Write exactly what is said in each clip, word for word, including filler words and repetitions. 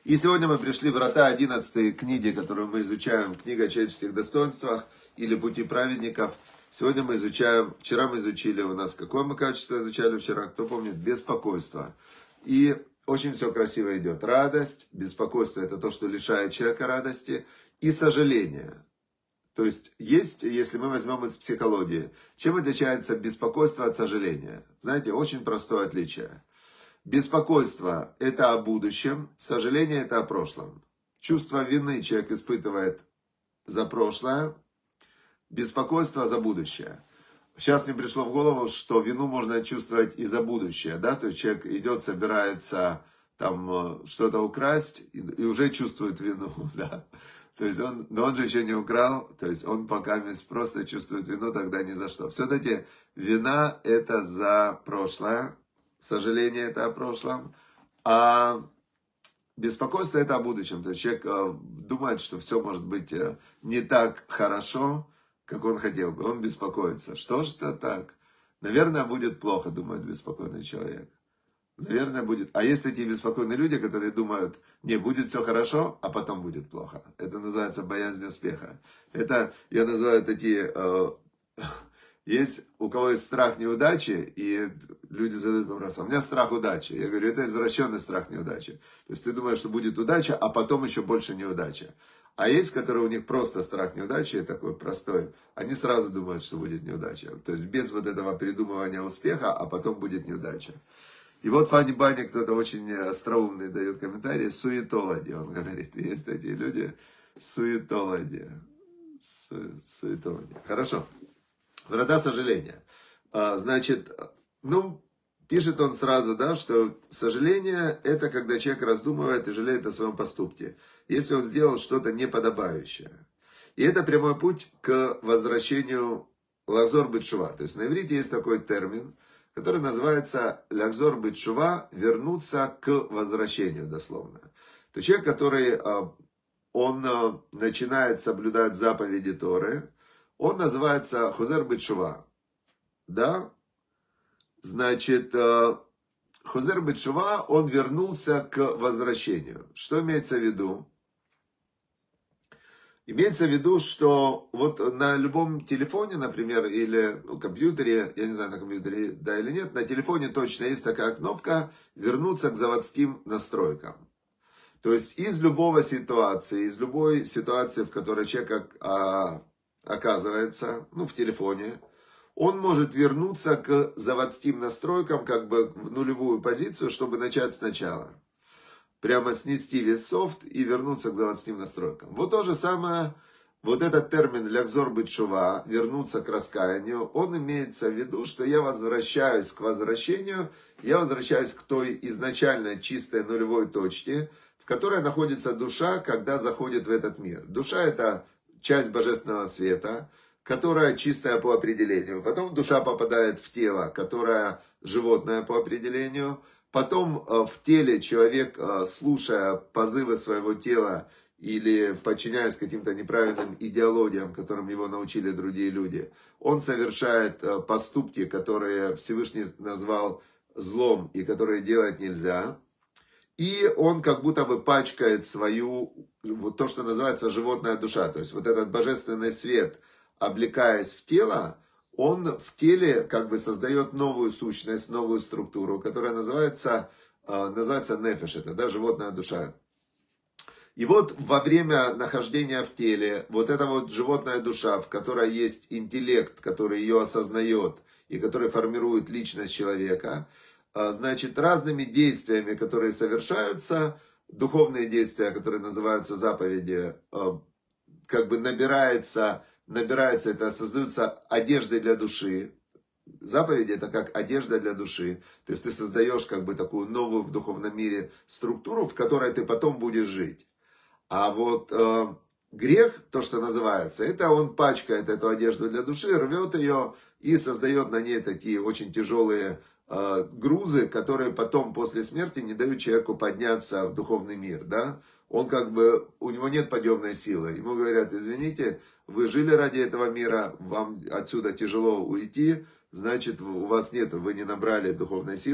И сегодня мы пришли в врата одиннадцатой книги, которую мы изучаем, книга о человеческих достоинствах или пути праведников. Сегодня мы изучаем, вчера мы изучили у нас, какое мы качество изучали вчера, кто помнит, беспокойство. И очень все красиво идет. Радость, беспокойство — это то, что лишает человека радости, и сожаление. То есть, есть, если мы возьмем из психологии, чем отличается беспокойство от сожаления? Знаете, очень простое отличие. Беспокойство — это о будущем, сожаление — это о прошлом. Чувство вины человек испытывает за прошлое, беспокойство за будущее. Сейчас мне пришло в голову, что вину можно чувствовать и за будущее, да, то есть человек идет, собирается там что-то украсть и, и уже чувствует вину, да. То есть он, но он же еще не украл, то есть он пока просто чувствует вину, тогда ни за что. Все-таки вина — это за прошлое, сожаление — это о прошлом, а беспокойство — это о будущем. То есть человек думает, что все может быть не так хорошо, как он хотел бы. Он беспокоится. Что же это так? Наверное, будет плохо, думает беспокойный человек. Наверное, будет. А есть такие беспокойные люди, которые думают, не, будет все хорошо, а потом будет плохо. Это называется боязнь успеха. Это, я называю такие... Э, есть у кого есть страх неудачи, и люди задают вопрос, а у меня страх удачи. Я говорю, это извращенный страх неудачи. То есть ты думаешь, что будет удача, а потом еще больше неудача. А есть, которые у них просто страх неудачи, такой простой, они сразу думают, что будет неудача. То есть без вот этого придумывания успеха, а потом будет неудача. И вот Фанни Банни, кто-то очень остроумный, дает комментарий, суетологи, он говорит, есть такие люди, суетологи, Су, суетологи. Хорошо. Врата сожаления. Значит, ну, пишет он сразу, да, что сожаление — это когда человек раздумывает и жалеет о своем поступке, если он сделал что-то неподобающее. И это прямой путь к возвращению лахзор бет-шува. То есть на иврите есть такой термин, который называется лахзор бет-шува, вернуться к возвращению, дословно. То есть человек, который, он начинает соблюдать заповеди Торы, он называется хозер бет-шува. Да? Значит, хозер бет-шува, он вернулся к возвращению. Что имеется в виду? Имеется в виду, что вот на любом телефоне, например, или ну, компьютере, я не знаю, на компьютере, да или нет, на телефоне точно есть такая кнопка «Вернуться к заводским настройкам». То есть из любого ситуации, из любой ситуации, в которой человек а, оказывается, ну, в телефоне, он может вернуться к заводским настройкам, как бы в нулевую позицию, чтобы начать сначала. Прямо снести весь софт и вернуться к заводским настройкам. Вот то же самое, вот этот термин «лахзор бет-шува», вернуться к раскаянию, он имеется в виду, что я возвращаюсь к возвращению, я возвращаюсь к той изначально чистой нулевой точке, в которой находится душа, когда заходит в этот мир. Душа — это часть божественного света, которая чистая по определению. Потом душа попадает в тело, которое животное по определению. Потом в теле человек, слушая позывы своего тела или подчиняясь каким-то неправильным идеологиям, которым его научили другие люди, он совершает поступки, которые Всевышний назвал злом и которые делать нельзя. И он как будто бы пачкает свою, вот то, что называется животная душа. То есть вот этот божественный свет, облекаясь в тело, он в теле как бы создает новую сущность, новую структуру, которая называется, называется нефеш, это да, животная душа. И вот во время нахождения в теле, вот эта вот животная душа, в которой есть интеллект, который ее осознает и который формирует личность человека, значит, разными действиями, которые совершаются, духовные действия, которые называются заповеди, как бы набирается... Набирается это, создаются одежды для души. Заповеди — это как одежда для души. То есть ты создаешь как бы такую новую в духовном мире структуру, в которой ты потом будешь жить. А вот э, грех, то, что называется, это он пачкает эту одежду для души, рвет ее и создает на ней такие очень тяжелые э, грузы, которые потом после смерти не дают человеку подняться в духовный мир. Да? Он как бы, у него нет подъемной силы. Ему говорят, извините, вы жили ради этого мира, вам отсюда тяжело уйти, значит, у вас нет, вы не набрали духовной силы,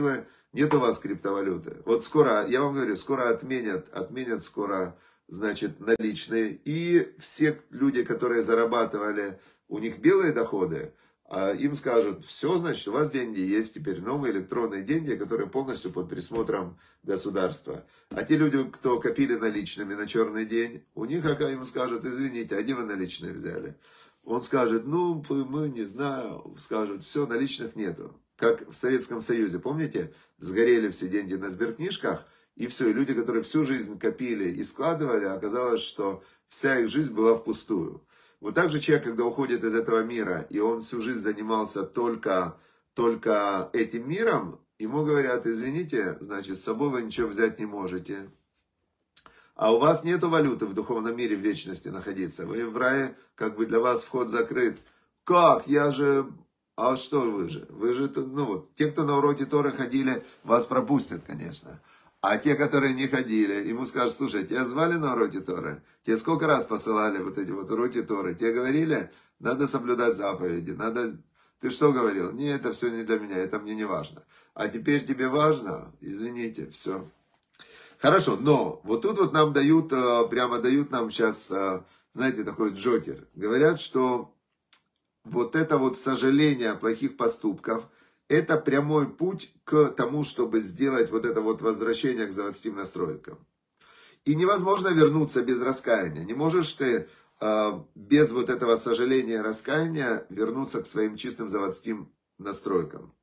Нет у вас криптовалюты. Вот скоро, я вам говорю, скоро отменят, отменят скоро, значит, наличные. И все люди, которые зарабатывали, у них белые доходы, им скажут, все, значит, у вас деньги есть теперь, новые электронные деньги, которые полностью под присмотром государства. А те люди, кто копили наличными на черный день, у них, как им скажут, извините, а где вы наличные взяли? Он скажет, ну, мы не знаю, скажут, все, наличных нету. Как в Советском Союзе, помните, сгорели все деньги на сберкнижках, и все, и люди, которые всю жизнь копили и складывали, оказалось, что вся их жизнь была впустую. Вот так же человек, когда уходит из этого мира, и он всю жизнь занимался только, только этим миром, ему говорят, извините, значит, с собой вы ничего взять не можете. А у вас нету валюты в духовном мире в вечности находиться. Вы в рае, как бы для вас вход закрыт. Как? Я же... А что вы же? Вы же, ну вот, те, кто на уроке Торы ходили, вас пропустят, конечно. А те, которые не ходили, ему скажут, слушай, тебя звали на уроке Торы? Тебе сколько раз посылали вот эти вот уроки Торы? Тебе говорили, надо соблюдать заповеди, надо... Ты что говорил? Не, это все не для меня, это мне не важно. А теперь тебе важно? Извините, все. Хорошо, но вот тут вот нам дают, прямо дают нам сейчас, знаете, такой джокер. Говорят, что вот это вот сожаление о плохих поступках, это прямой путь к тому, чтобы сделать вот это вот возвращение к заводским настройкам. И невозможно вернуться без раскаяния. Не можешь ты э, без вот этого сожаления и раскаяния вернуться к своим чистым заводским настройкам.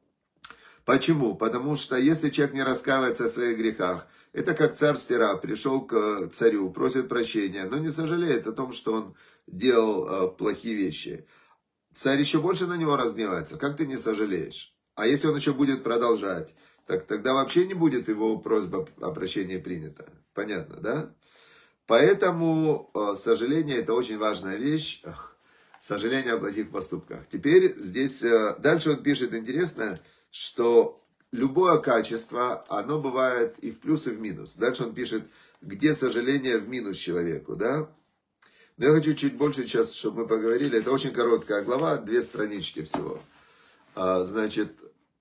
Почему? Потому что если человек не раскаивается о своих грехах, это как царь Стира пришел к царю, просит прощения, но не сожалеет о том, что он делал э, плохие вещи. Царь еще больше на него разгневается. Как ты не сожалеешь? А если он еще будет продолжать, так тогда вообще не будет его просьба о прощении принята. Понятно, да? Поэтому э, сожаление это очень важная вещь. Сожаление о плохих поступках. Теперь здесь, э, дальше он пишет интересно, что любое качество, оно бывает и в плюс, и в минус. Дальше он пишет, где сожаление в минус человеку, да? Но я хочу чуть больше сейчас, чтобы мы поговорили. Это очень короткая глава, две странички всего. А, значит,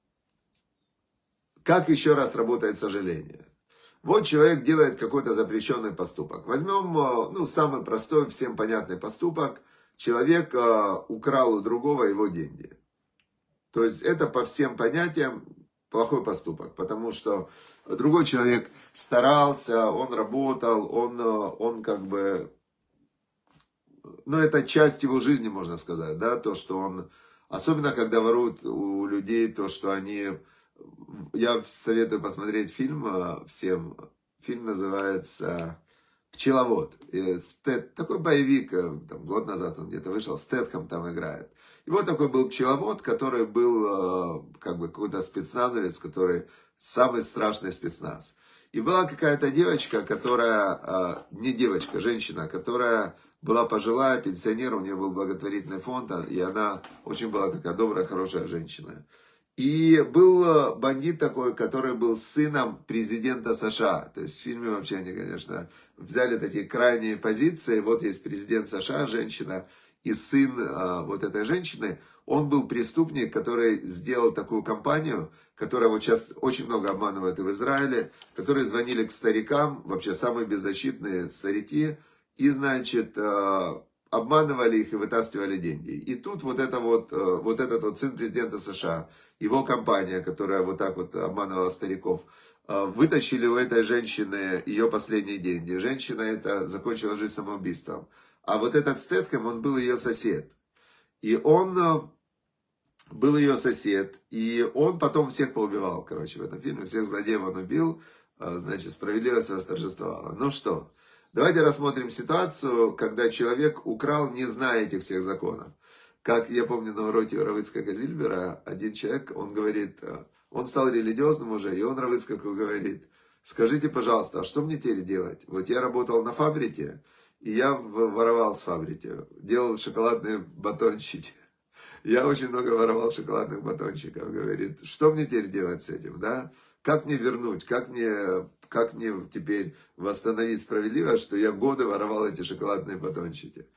как еще раз работает сожаление? Вот человек делает какой-то запрещенный поступок. Возьмем, ну, самый простой, всем понятный поступок. Человек а, украл у другого его деньги. То есть это по всем понятиям плохой поступок. Потому что другой человек старался, он работал, он, он как бы... Ну, это часть его жизни, можно сказать, да, то, что он, особенно когда воруют у людей, то, что они, я советую посмотреть фильм всем, фильм называется «Пчеловод», и Стэт, такой боевик, там, год назад он где-то вышел, Стэтхэм там играет. И вот такой был пчеловод, который был, как бы, какой-то спецназовец, который самый страшный спецназ. И была какая-то девочка, которая, не девочка, женщина, которая... была пожилая, пенсионер, у нее был благотворительный фонд, и она очень была такая добрая, хорошая женщина. И был бандит такой, который был сыном президента США. То есть в фильме вообще они, конечно, взяли такие крайние позиции. Вот есть президент США, женщина, и сын вот этой женщины. Он был преступник, который сделал такую кампанию, которая вот сейчас очень много обманывает и в Израиле, которые звонили к старикам, вообще самые беззащитные старики, и, значит, обманывали их и вытаскивали деньги. И тут вот, это вот, вот этот вот сын президента США, его компания, которая вот так вот обманывала стариков, вытащили у этой женщины ее последние деньги. Женщина эта закончила жизнь самоубийством. А вот этот Стэтхэм, он был ее сосед. И он был ее сосед. И он потом всех поубивал, короче, в этом фильме. Всех злодеев он убил. Значит, справедливость восторжествовала. Ну что? Давайте рассмотрим ситуацию, когда человек украл, не зная этих всех законов. Как я помню на уроке у Рав Ицхака Зильбера, один человек, он говорит, он стал религиозным уже, и он Рав Ицхаку говорит, скажите, пожалуйста, а что мне теперь делать? Вот я работал на фабрике, и я воровал с фабрики, делал шоколадные батончики. Я очень много воровал шоколадных батончиков, говорит, что мне теперь делать с этим, да? Как мне вернуть, как мне... Как мне теперь восстановить справедливость, что я годы воровал эти шоколадные батончики?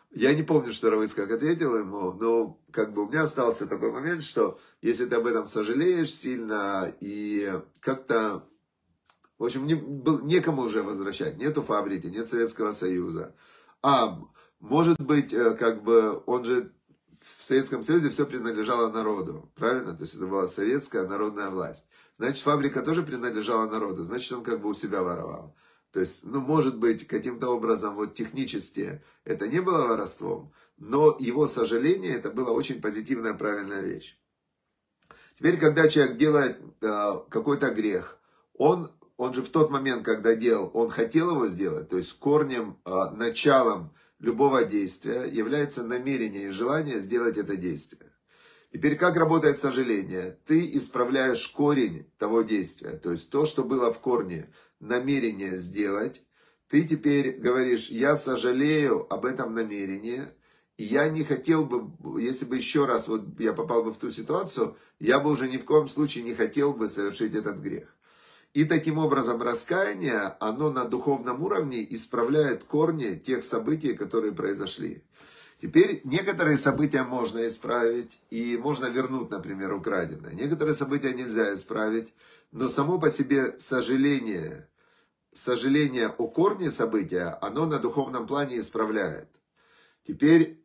Я не помню, что Рав Ицхак ответил ему, но как бы у меня остался такой момент, что если ты об этом сожалеешь сильно и как-то, в общем, не, был, некому уже возвращать, нету фабрики, нет Советского Союза. А, может быть, как бы он же в Советском Союзе все принадлежало народу, правильно? То есть это была советская народная власть. Значит, фабрика тоже принадлежала народу, значит, он как бы у себя воровал. То есть, ну, может быть, каким-то образом, вот технически это не было воровством, но его сожаление, это была очень позитивная, правильная вещь. Теперь, когда человек делает э, какой-то грех, он, он же в тот момент, когда делал, он хотел его сделать, то есть корнем, э, началом любого действия является намерение и желание сделать это действие. Теперь, как работает сожаление? Ты исправляешь корень того действия, то есть то, что было в корне, намерение сделать. Ты теперь говоришь, я сожалею об этом намерении, и я не хотел бы, если бы еще раз вот я попал бы в ту ситуацию, я бы уже ни в коем случае не хотел бы совершить этот грех. И таким образом раскаяние, оно на духовном уровне исправляет корни тех событий, которые произошли. Теперь некоторые события можно исправить и можно вернуть, например, украденное. Некоторые события нельзя исправить, но само по себе сожаление, сожаление о корне события, оно на духовном плане исправляет. Теперь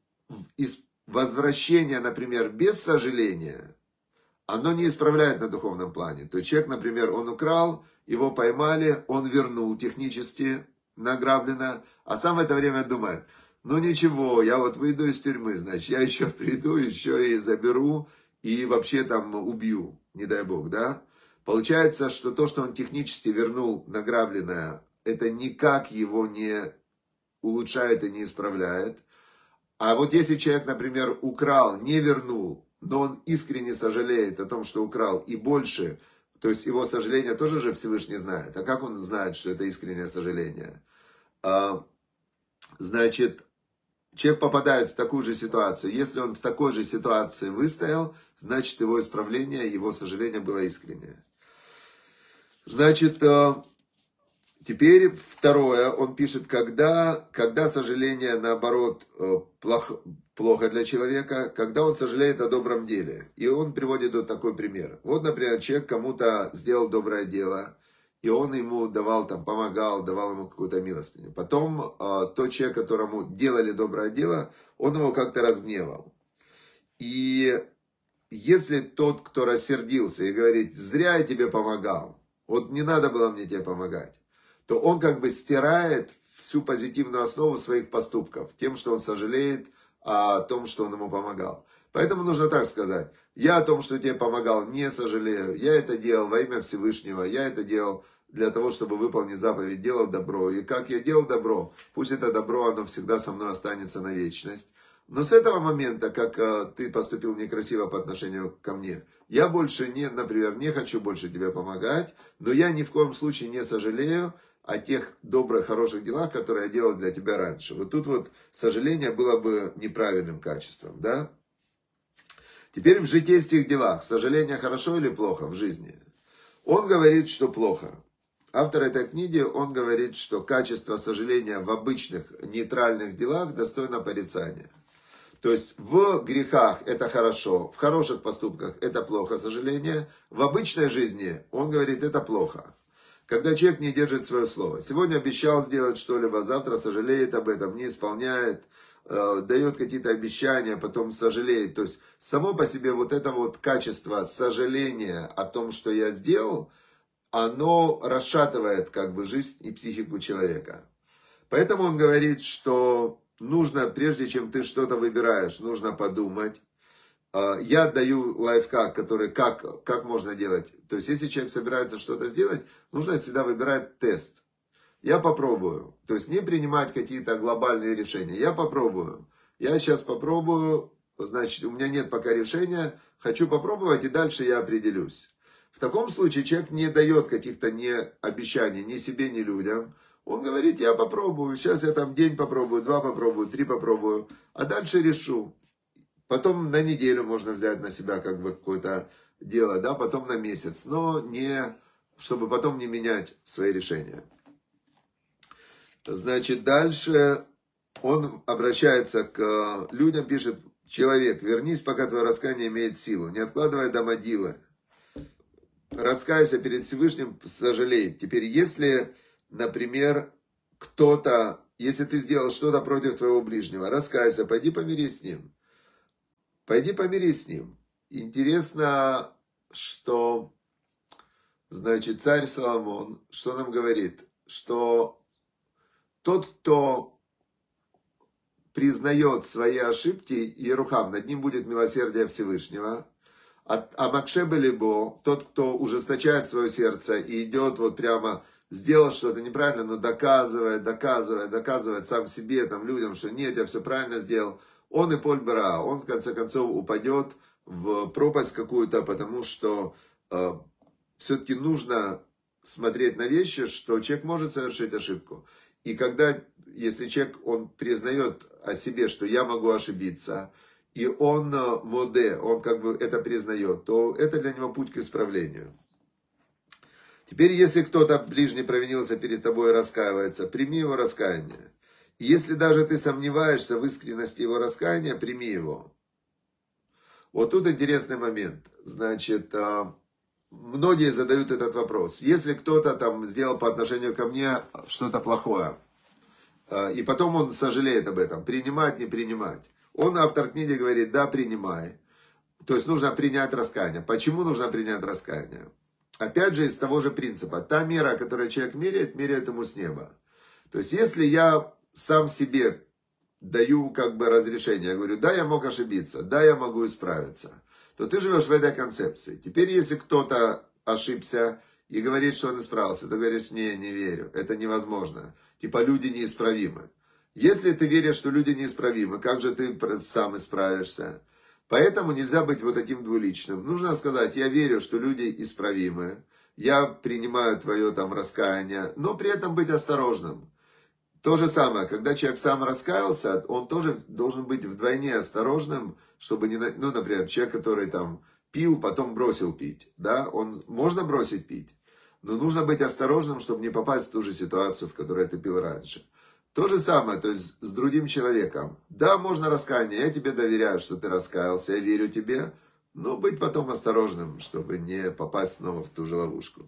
возвращение, например, без сожаления, оно не исправляет на духовном плане. То есть человек, например, он украл, его поймали, он вернул технически награблено, а сам в это время думает, ну ничего, я вот выйду из тюрьмы, значит, я еще приду, еще и заберу, и вообще там убью, не дай бог, да? Получается, что то, что он технически вернул награбленное, это никак его не улучшает и не исправляет. А вот если человек, например, украл, не вернул, но он искренне сожалеет о том, что украл, и больше, то есть его сожаление тоже же Всевышний знает. А как он знает, что это искреннее сожаление? Значит, человек попадает в такую же ситуацию. Если он в такой же ситуации выстоял, значит его исправление, его сожаление было искреннее. Значит, теперь второе, он пишет, когда, когда сожаление, наоборот, плохо, плохо для человека, когда он сожалеет о добром деле. И он приводит вот такой пример. Вот, например, человек кому-то сделал доброе дело, и он ему давал, там, помогал, давал ему какую-то милостыню. Потом э, тот человек, которому делали доброе дело, он его как-то разгневал. И если тот, кто рассердился и говорит, зря я тебе помогал, вот не надо было мне тебе помогать, то он как бы стирает всю позитивную основу своих поступков тем, что он сожалеет о том, что он ему помогал. Поэтому нужно так сказать, я о том, что тебе помогал, не сожалею, я это делал во имя Всевышнего, я это делал для того, чтобы выполнить заповедь, делал добро. И как я делал добро, пусть это добро, оно всегда со мной останется на вечность. Но с этого момента, как э, ты поступил некрасиво по отношению ко мне, я больше не, например, не хочу больше тебе помогать, но я ни в коем случае не сожалею о тех добрых, хороших делах, которые я делал для тебя раньше. Вот тут вот сожаление было бы неправильным качеством, да? Теперь в житейских делах, сожаление хорошо или плохо в жизни? Он говорит, что плохо. Автор этой книги, он говорит, что качество сожаления в обычных нейтральных делах достойно порицания. То есть в грехах это хорошо, в хороших поступках это плохо, сожаление. В обычной жизни, он говорит, это плохо. Когда человек не держит свое слово. Сегодня обещал сделать что-либо, завтра сожалеет об этом, не исполняет, э, дает какие-то обещания, потом сожалеет. То есть само по себе вот это вот качество сожаления о том, что я сделал, оно расшатывает как бы жизнь и психику человека. Поэтому он говорит, что нужно, прежде чем ты что-то выбираешь, нужно подумать. Я даю лайфхак, который как, как можно делать. То есть, если человек собирается что-то сделать, нужно всегда выбирать тест. Я попробую. То есть, не принимать какие-то глобальные решения. Я попробую. Я сейчас попробую, значит, у меня нет пока решения, хочу попробовать, и дальше я определюсь. В таком случае человек не дает каких-то не обещаний ни себе, ни людям. Он говорит, я попробую, сейчас я там день попробую, два попробую, три попробую, а дальше решу. Потом на неделю можно взять на себя как бы какое-то дело, да, потом на месяц, но не, чтобы потом не менять свои решения. Значит, дальше он обращается к людям, пишет: человек, вернись, пока твое раскаяние имеет силу, не откладывай до могилы. Раскайся перед Всевышним, сожалей. Теперь, если, например, кто-то, если ты сделал что-то против твоего ближнего, раскайся, пойди помирись с ним. Пойди помирись с ним. Интересно, что, значит, царь Соломон, что нам говорит? Что тот, кто признает свои ошибки, Ерухам, над ним будет милосердие Всевышнего. А, а Макшебе Либо, тот, кто ужесточает свое сердце и идет вот прямо, сделал что-то неправильно, но доказывает, доказывает, доказывает сам себе, там, людям, что нет, я все правильно сделал, он и Поль Бара, он в конце концов упадет в пропасть какую-то, потому что э, все-таки нужно смотреть на вещи, что человек может совершить ошибку. И когда, если человек, он признает о себе, что я могу ошибиться, и он моде, он как бы это признает, то это для него путь к исправлению. Теперь, если кто-то ближний провинился перед тобой и раскаивается, прими его раскаяние. И если даже ты сомневаешься в искренности его раскаяния, прими его. Вот тут интересный момент. Значит, многие задают этот вопрос. Если кто-то там сделал по отношению ко мне что-то плохое, и потом он сожалеет об этом, принимать, не принимать. Он, автор книги, говорит: да, принимай. То есть нужно принять раскаяние. Почему нужно принять раскаяние? Опять же, из того же принципа. Та мера, которую человек меряет, меряет ему с неба. То есть, если я сам себе даю как бы разрешение, я говорю: да, я мог ошибиться, да, я могу исправиться, то ты живешь в этой концепции. Теперь, если кто-то ошибся и говорит, что он исправился, ты говоришь: не, не верю, это невозможно. Типа, люди неисправимы. Если ты веришь, что люди неисправимы, как же ты сам исправишься? Поэтому нельзя быть вот таким двуличным. Нужно сказать: я верю, что люди исправимы, я принимаю твое там раскаяние, но при этом быть осторожным. То же самое, когда человек сам раскаялся, он тоже должен быть вдвойне осторожным, чтобы не... Ну, например, человек, который там пил, потом бросил пить, да, он... Можно бросить пить, но нужно быть осторожным, чтобы не попасть в ту же ситуацию, в которой ты пил раньше. То же самое, то есть с другим человеком. Да, можно раскаяние, я тебе доверяю, что ты раскаялся, я верю тебе, но быть потом осторожным, чтобы не попасть снова в ту же ловушку.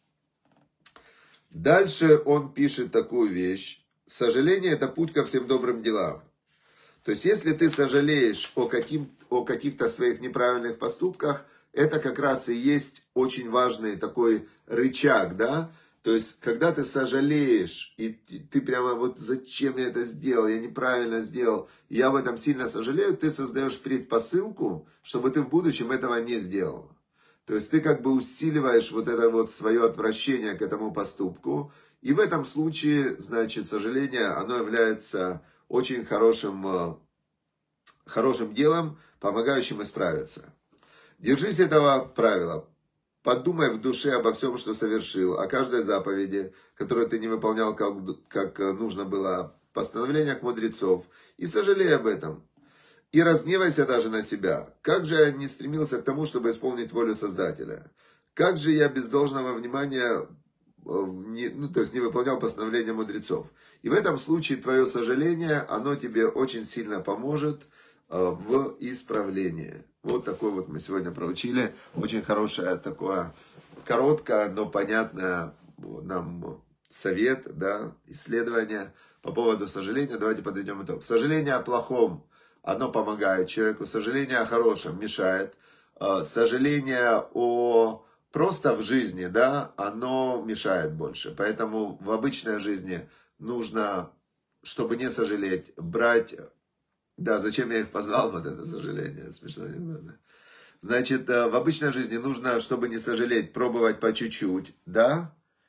Дальше он пишет такую вещь. Сожаление – это путь ко всем добрым делам. То есть, если ты сожалеешь о, каким, о каких-то своих неправильных поступках, это как раз и есть очень важный такой рычаг, да? То есть, когда ты сожалеешь, и ты прямо вот зачем я это сделал, я неправильно сделал, я об этом сильно сожалею, ты создаешь предпосылку, чтобы ты в будущем этого не сделал. То есть, ты как бы усиливаешь вот это вот свое отвращение к этому поступку, и в этом случае, значит, сожаление, оно является очень хорошим, хорошим делом, помогающим исправиться. Держись этого правила. Подумай в душе обо всем, что совершил, о каждой заповеди, которую ты не выполнял, как, как нужно было, постановлениях мудрецов, и сожалей об этом. И разгневайся даже на себя. Как же я не стремился к тому, чтобы исполнить волю Создателя? Как же я без должного внимания, не, ну, то есть не выполнял постановления мудрецов? И в этом случае твое сожаление, оно тебе очень сильно поможет в исправлении. Вот такой вот мы сегодня проучили. Очень хорошее такое, короткое, но понятное нам совет, да, исследование по поводу сожаления. Давайте подведем итог. Сожаление о плохом, оно помогает человеку. Сожаление о хорошем мешает. Сожаление о просто в жизни, да, оно мешает больше. Поэтому в обычной жизни нужно, чтобы не сожалеть, брать... Да, зачем я их позвал, вот это сожаление, смешно не надо. Значит, в обычной жизни нужно, чтобы не сожалеть, пробовать по чуть-чуть, да?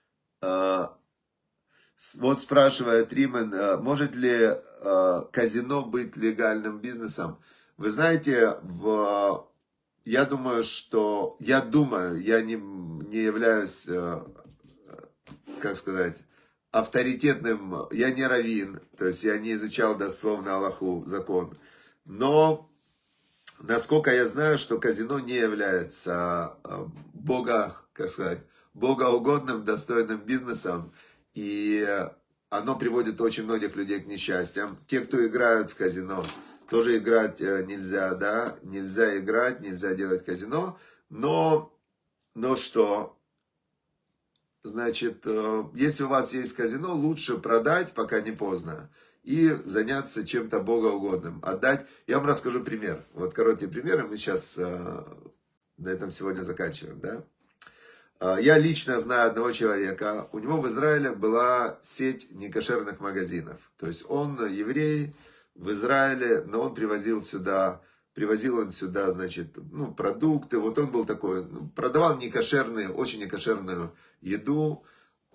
Вот спрашивает Римен, может ли казино быть легальным бизнесом? Вы знаете, в... я думаю, что... Я думаю, я не, не являюсь, как сказать... авторитетным, я не раввин, то есть я не изучал дословно Аллаху, закон, но насколько я знаю, что казино не является бога, как сказать, богоугодным, достойным бизнесом, и оно приводит очень многих людей к несчастьям. Те, кто играют в казино, тоже играть нельзя, да, нельзя играть, нельзя делать казино, но, но что? Значит, если у вас есть казино, лучше продать, пока не поздно, и заняться чем-то богоугодным, отдать. Я вам расскажу пример. Вот короткий пример, и мы сейчас на этом сегодня заканчиваем, да. Я лично знаю одного человека, у него в Израиле была сеть некошерных магазинов. То есть он еврей в Израиле, но он привозил сюда, привозил он сюда, значит, ну, продукты. Вот он был такой, продавал некошерную, очень некошерную еду.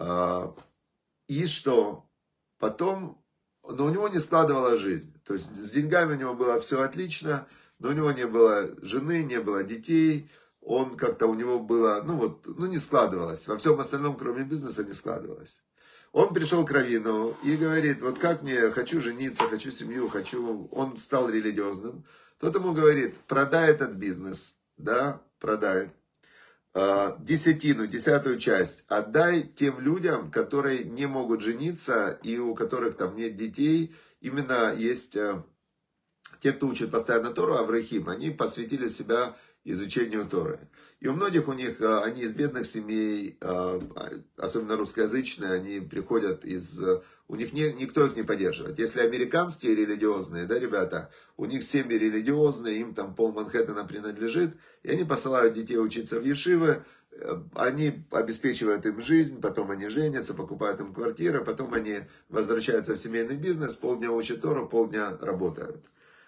И что? Потом, но у него не складывалась жизнь. То есть с деньгами у него было все отлично, но у него не было жены, не было детей. Он как-то у него было, ну вот, ну не складывалось. Во всем остальном, кроме бизнеса, не складывалось. Он пришел к раввину и говорит, вот как мне, хочу жениться, хочу семью, хочу... Он стал религиозным. Тот ему говорит, продай этот бизнес, да, продай. Десятину, десятую часть отдай тем людям, которые не могут жениться и у которых там нет детей. Именно есть те, кто учит постоянно Тору, аврахим, они посвятили себя изучению Торы. И у многих у них, они из бедных семей, особенно русскоязычные, они приходят из... У них не, никто их не поддерживает. Если американские религиозные, да, ребята, у них семьи религиозные, им там пол Манхэттена принадлежит, и они посылают детей учиться в ешивы, они обеспечивают им жизнь, потом они женятся, покупают им квартиры, потом они возвращаются в семейный бизнес, полдня учат Тору, полдня работают.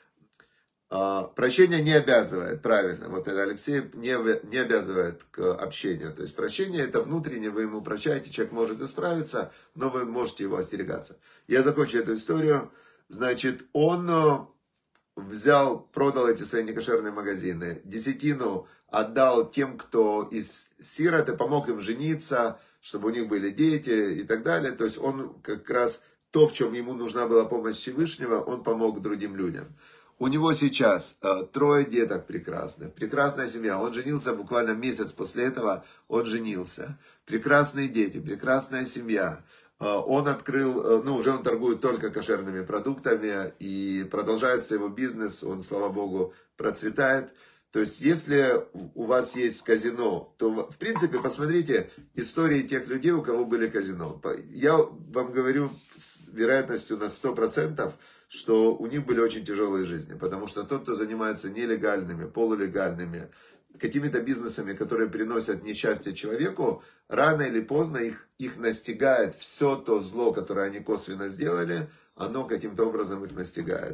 Прощение не обязывает, правильно, вот это Алексей не, не обязывает к общению. То есть прощение это внутренне, вы ему прощаете, человек может исправиться, но вы можете его остерегаться. Я закончу эту историю. Значит, он взял, продал эти свои некошерные магазины, десятину отдал тем, кто из сирот, и помог им жениться, чтобы у них были дети и так далее. То есть он как раз то, в чем ему нужна была помощь Всевышнего, он помог другим людям. У него сейчас э, трое деток прекрасных, прекрасная семья. Он женился буквально месяц после этого, он женился. Прекрасные дети, прекрасная семья. Э, он открыл, э, ну уже он торгует только кошерными продуктами и продолжается его бизнес, он, слава богу, процветает. То есть, если у вас есть казино, то, в принципе, посмотрите истории тех людей, у кого были казино. Я вам говорю с вероятностью на сто процентов, что у них были очень тяжелые жизни, потому что тот, кто занимается нелегальными, полулегальными, какими-то бизнесами, которые приносят несчастье человеку, рано или поздно их, их настигает все то зло, которое они косвенно сделали, оно каким-то образом их настигает.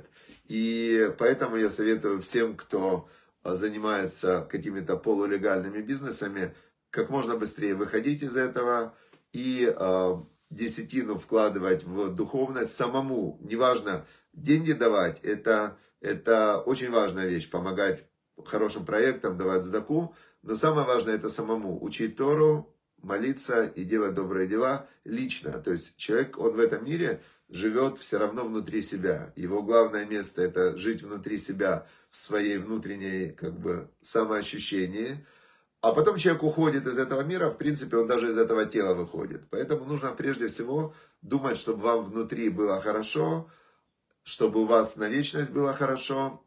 И поэтому я советую всем, кто занимается какими-то полулегальными бизнесами, как можно быстрее выходить из этого и э, десятину вкладывать в духовность самому, неважно, деньги давать, это, это очень важная вещь, помогать хорошим проектам, давать сдаку, но самое важное это самому, учить Тору, молиться и делать добрые дела лично. То есть человек, он в этом мире живет все равно внутри себя. Его главное место это жить внутри себя, в своей внутренней как бы самоощущении. А потом человек уходит из этого мира, в принципе, он даже из этого тела выходит. Поэтому нужно прежде всего думать, чтобы вам внутри было хорошо, чтобы у вас на вечность было хорошо.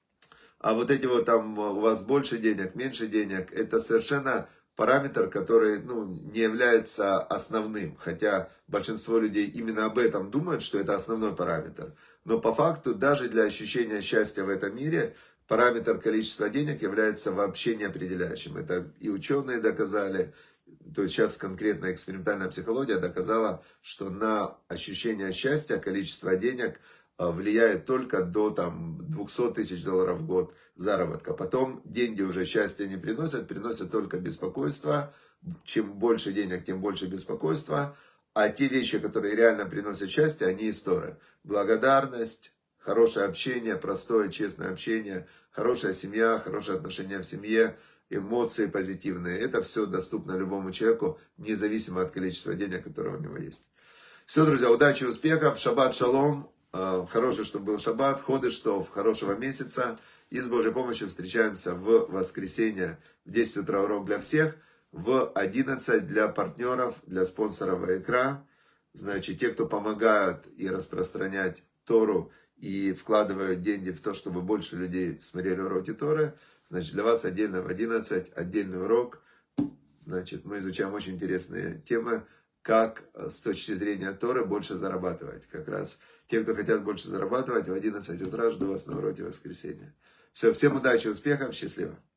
А вот эти вот там у вас больше денег, меньше денег, это совершенно параметр, который ну, не является основным. Хотя большинство людей именно об этом думают, что это основной параметр. Но по факту даже для ощущения счастья в этом мире параметр количества денег является вообще неопределяющим. Это и ученые доказали. То есть сейчас конкретно экспериментальная психология доказала, что на ощущение счастья количество денег влияет только до там, двухсот тысяч долларов в год заработка. Потом деньги уже счастья не приносят, приносят только беспокойство. Чем больше денег, тем больше беспокойства. А те вещи, которые реально приносят счастье, они из Торы. Благодарность, хорошее общение, простое, честное общение, хорошая семья, хорошие отношения в семье, эмоции позитивные. Это все доступно любому человеку, независимо от количества денег, которые у него есть. Все, друзья, удачи, успехов, шаббат шалом. Хороший, чтобы был шаббат, ходыш тов, хорошего месяца. И с Божьей помощью встречаемся в воскресенье в десять утра урок для всех, в одиннадцать для партнеров, для спонсоров икра. Значит, те, кто помогают и распространять Тору, и вкладывают деньги в то, чтобы больше людей смотрели уроки Торы, значит, для вас отдельно в одиннадцать отдельный урок. Значит, мы изучаем очень интересные темы, как с точки зрения Торы больше зарабатывать. Как раз те, кто хотят больше зарабатывать, в одиннадцать утра жду вас на уроке воскресенья. Все, всем удачи, успехов, счастливо.